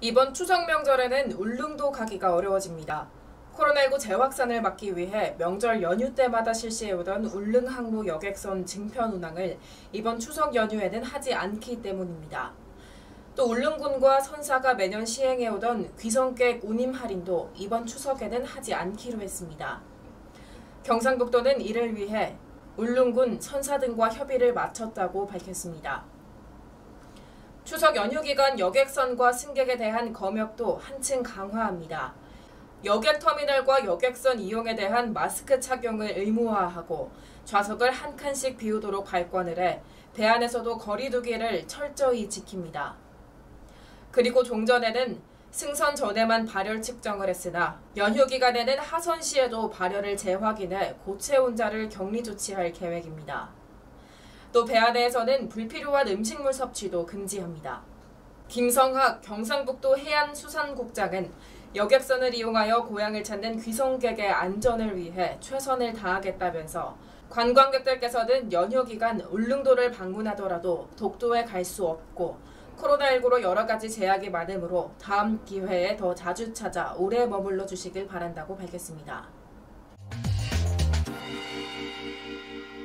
이번 추석 명절에는 울릉도 가기가 어려워집니다. 코로나19 재확산을 막기 위해 명절 연휴 때마다 실시해오던 울릉 항로 여객선 증편 운항을 이번 추석 연휴에는 하지 않기 때문입니다. 또 울릉군과 선사가 매년 시행해오던 귀성객 운임 할인도 이번 추석에는 하지 않기로 했습니다. 경상북도는 이를 위해 울릉군, 선사 등과 협의를 마쳤다고 밝혔습니다. 추석 연휴 기간 여객선과 승객에 대한 검역도 한층 강화합니다. 여객터미널과 여객선 이용에 대한 마스크 착용을 의무화하고 좌석을 한 칸씩 비우도록 발권을 해 배 안에서도 거리 두기를 철저히 지킵니다. 그리고 종전에는 승선 전에만 발열 측정을 했으나 연휴 기간에는 하선 시에도 발열을 재확인해 고체 혼자를 격리 조치할 계획입니다. 또 배 안에서는 불필요한 음식물 섭취도 금지합니다. 김성학 경상북도 해안수산국장은 여객선을 이용하여 고향을 찾는 귀성객의 안전을 위해 최선을 다하겠다면서 관광객들께서는 연휴 기간 울릉도를 방문하더라도 독도에 갈 수 없고 코로나19로 여러 가지 제약이 많으므로 다음 기회에 더 자주 찾아 오래 머물러 주시길 바란다고 밝혔습니다.